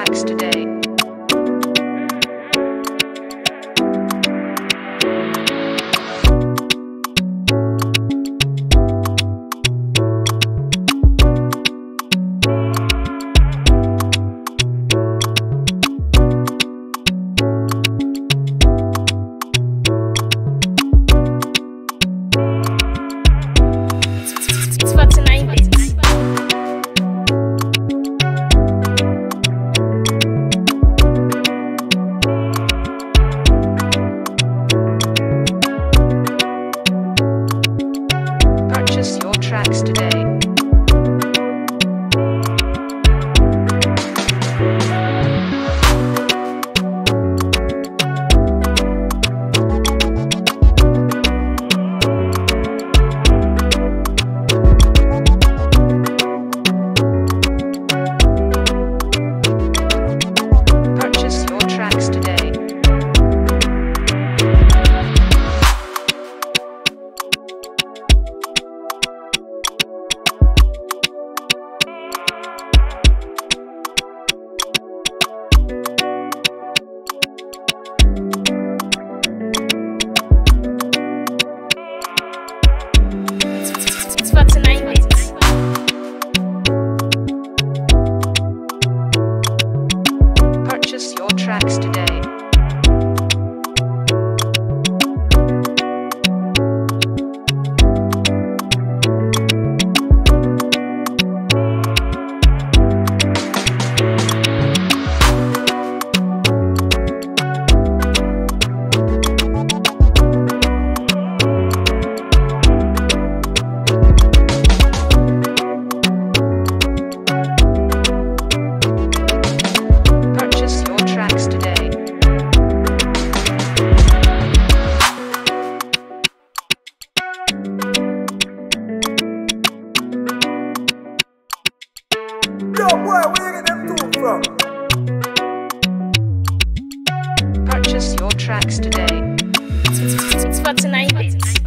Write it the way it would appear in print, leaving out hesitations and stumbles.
tracks today. Purchase your tracks today. Purchase your tracks today. Purchase your tracks today. Purchase your tracks today. Joeboy, where you get them tools from? Purchase your tracks today. It's for tonight.